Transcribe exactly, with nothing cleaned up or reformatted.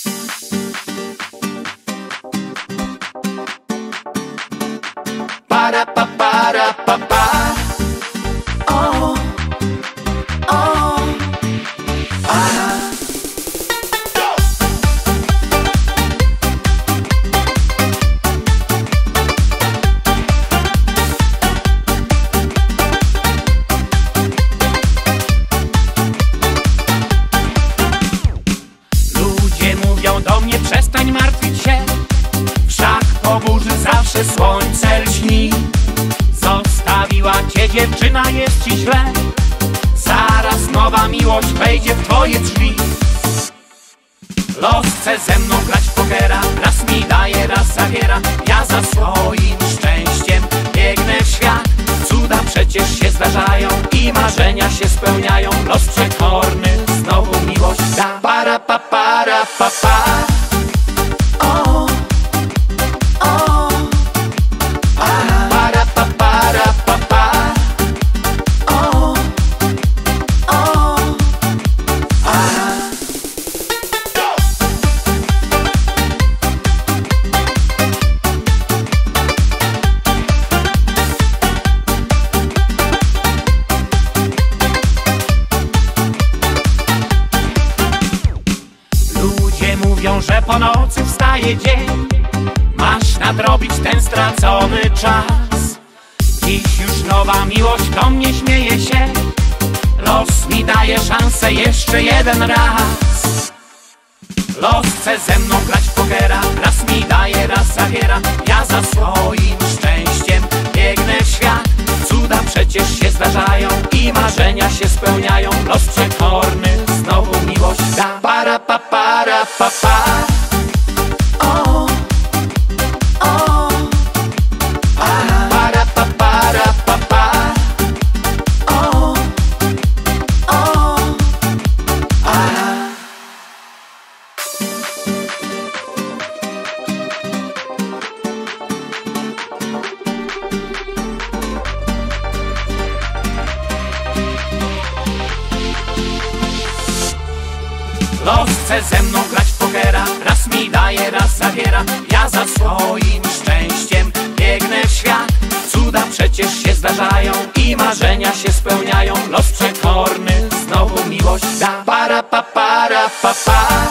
Para pa para pa pa. Oh, oh, ah. Ludzie mówią do mnie: przestań martwić się, wszak po burzy zawsze słońce lśni. Zostawiła cię dziewczyna, jest ci źle, zaraz nowa miłość wejdzie w twoje drzwi. Los chce ze mną grać w pokera, raz mi daje, raz zabiera. Ja za swoim szczęściem biegnę w świat. Cuda przecież się zdarzają i marzenia się spełniają. Los przekorny znowu miłość da. Para pa para pa pa. Oh, oh, ah. Para pa para pa pa. Oh, oh, ah. Ludzie mówią, że po nocy wstaje dzień, masz nadrobić ten stracony czas. Dziś już nowa miłość do mnie śmieje się, los mi daje szansę jeszcze jeden raz. Los chce ze mną grać w pokera, raz mi daje, raz zabiera. Ja za swoim szczęściem biegnę w świat. Cuda przecież się zdarzają i marzenia się spełniają. Los przekorny znowu miłość da. Para pa para pa pa. Oh, oh, ah. Para pa para pa pa. Oh, oh, ah. Los chce ze mną grać w pokera, raz mi daje, raz zabiera. Ja za swoim szczęściem biegnę w świat. Cuda przecież się zdarzają i marzenia się spełniają. Los przekorny znowu miłość da. Para pa para pa pa.